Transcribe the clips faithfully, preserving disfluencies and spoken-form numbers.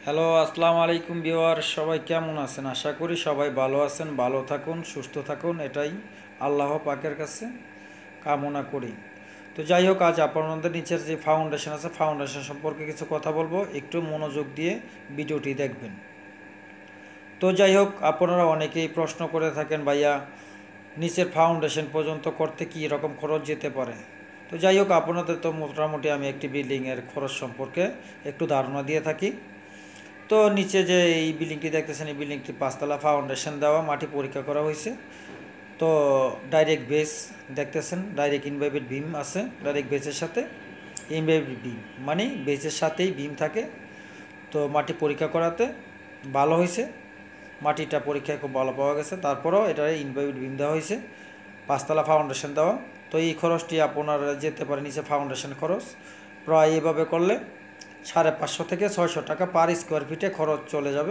Hello, আসসালামু আলাইকুম viewer, সবাই কেমন আছেন? আশা করি সবাই ভালো আছেন, ভালো থাকুন, সুস্থ থাকুন, এটাই আল্লাহ পাকের কাছে কামনা করি। তো যাই হোক, আজ আপনাদের নিচের যে ফাউন্ডেশন আছে, ফাউন্ডেশন সম্পর্কে কিছু কথা বলবো, একটু মনোযোগ দিয়ে ভিডিওটি দেখবেন। তো যাই হোক, আপনারা অনেকেই প্রশ্ন করে থাকেন, ভাইয়া নিচের ফাউন্ডেশন পর্যন্ত করতে কী রকম খরচ যেতে পারে। তো যাই হোক, আপনাদের তো মোটামুটি আমি একটি বিল্ডিংয়ের খরচ সম্পর্কে একটু ধারণা দিয়ে থাকি। তো নিচে যে এই বিল্ডিংটি দেখতেছেন, এই বিল্ডিংটি পাঁচতলা, ফাউন্ডেশন দেওয়া, মাটি পরীক্ষা করা হয়েছে। তো ডাইরেক্ট বেস দেখতেছেন, ডাইরেক্ট ইনভাইবেড বিম আছে ডাইরেক্ট বেসের সাথে। ইনভাইবেড বিম মানে বেসের সাথেই বিম থাকে। তো মাটি পরীক্ষা করাতে ভালো হয়েছে, মাটিটা পরীক্ষায় খুব ভালো পাওয়া গেছে। তারপরেও এটা ইনভাইবেড বিম দেওয়া হয়েছে, পাঁচতলা ফাউন্ডেশন দেওয়া। তো এই খরচটি আপনার যেতে পারে নিচে ফাউন্ডেশন খরচ প্রায় এভাবে করলে সাড়ে পাঁচশো থেকে ছয়শো টাকা পার স্কোয়ার ফিটে খরচ চলে যাবে।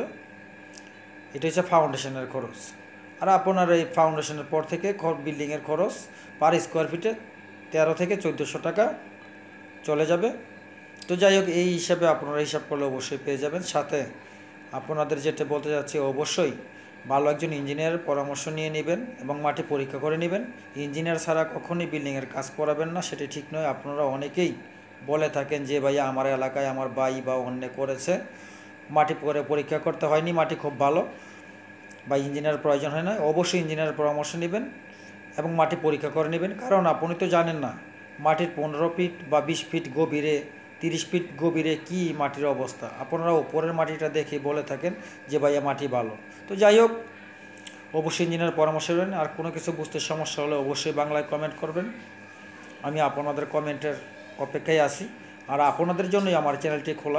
এটা হচ্ছে ফাউন্ডেশনের খরচ। আর আপনার এই ফাউন্ডেশনের পর থেকে বিল্ডিংয়ের খরচ পার স্কোয়ার ফিটে তেরো থেকে চোদ্দোশো টাকা চলে যাবে। তো যাই হোক, এই হিসাবে আপনারা হিসাব করলে অবশ্যই পেয়ে যাবেন। সাথে আপনাদের যেটা বলতে যাচ্ছি, অবশ্যই ভালো একজন ইঞ্জিনিয়ারের পরামর্শ নিয়ে নেবেন এবং মাটি পরীক্ষা করে নেবেন। ইঞ্জিনিয়ার ছাড়া কখনই বিল্ডিংয়ের কাজ করাবেন না, সেটি ঠিক নয়। আপনারা অনেকেই বলে থাকেন যে ভাইয়া আমার এলাকায় আমার ভাই বা অন্য করেছে, মাটি পরে পরীক্ষা করতে হয়নি, মাটি খুব ভালো, বা ইঞ্জিনিয়ার প্রয়োজন হয় না। অবশ্যই ইঞ্জিনিয়ারের পরামর্শ নেবেন এবং মাটি পরীক্ষা করে নেবেন। কারণ আপনি তো জানেন না মাটির পনেরো ফিট বা বিশ ফিট গভীরে, তিরিশ ফিট গভীরে কি মাটির অবস্থা। আপনারা উপরের মাটিটা দেখে বলে থাকেন যে ভাইয়া মাটি ভালো। তো যাই হোক, অবশ্যই ইঞ্জিনিয়ার পরামর্শ নেবেন। আর কোনো কিছু বুঝতে সমস্যা হলে অবশ্যই বাংলায় কমেন্ট করবেন, আমি আপনাদের কমেন্টের অপেক্ষায় আছি। আর আপনাদের জন্যই আমার চ্যানেলটি খোলা,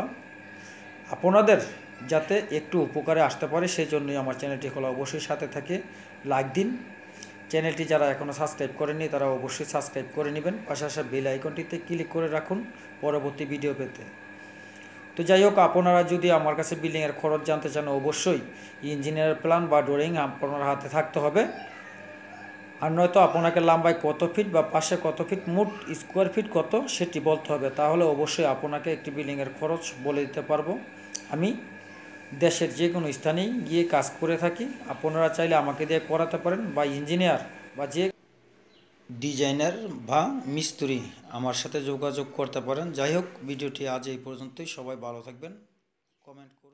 আপনাদের যাতে একটু উপকারে আসতে পারে সেই জন্যই আমার চ্যানেলটি খোলা। অবশ্যই সাথে থাকে, লাইক দিন। চ্যানেলটি যারা এখনও সাবস্ক্রাইব করেনি তারা অবশ্যই সাবস্ক্রাইব করে নেবেন। পাশাপাশি বেল আইকনটিতে ক্লিক করে রাখুন পরবর্তী ভিডিও পেতে। তো যাই হোক, আপনারা যদি আমার কাছে বিল্ডিংয়ের খরচ জানতে চান, অবশ্যই ইঞ্জিনিয়ার প্ল্যান বা ড্রয়িং আপনার হাতে থাকতে হবে। আর নয়তো আপনাকে লম্বায় কত ফিট বা পাশে কত ফিট, মোট স্কোয়ার ফিট কত সেটি বলতে হবে। তাহলে অবশ্যই আপনাকে একটি বিল্ডিংয়ের খরচ বলে দিতে পারবো। আমি দেশের যে কোনো স্থানেই গিয়ে কাজ করে থাকি। আপনারা চাইলে আমাকে দিয়ে করাতে পারেন, বা ইঞ্জিনিয়ার বা যে ডিজাইনার বা মিস্ত্রি আমার সাথে যোগাযোগ করতে পারেন। যাই হোক, ভিডিওটি আজ এই পর্যন্তই। সবাই ভালো থাকবেন, কমেন্ট